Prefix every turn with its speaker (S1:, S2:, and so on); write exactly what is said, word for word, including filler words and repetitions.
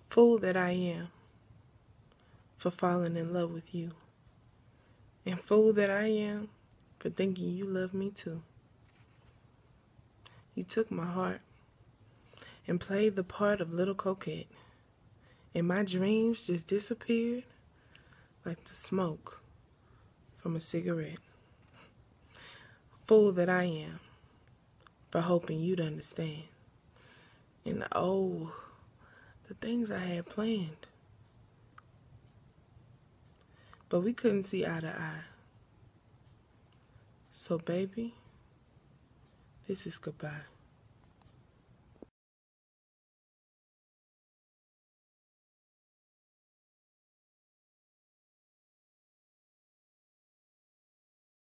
S1: Fool that I am for falling in love with you. And fool that I am for thinking you love me too. You took my heart and played the part of little coquette. And my dreams just disappeared like the smoke from a cigarette. Fool that I am for hoping you'd understand. And oh, the things I had planned. But we couldn't see eye to eye. So baby, this is goodbye.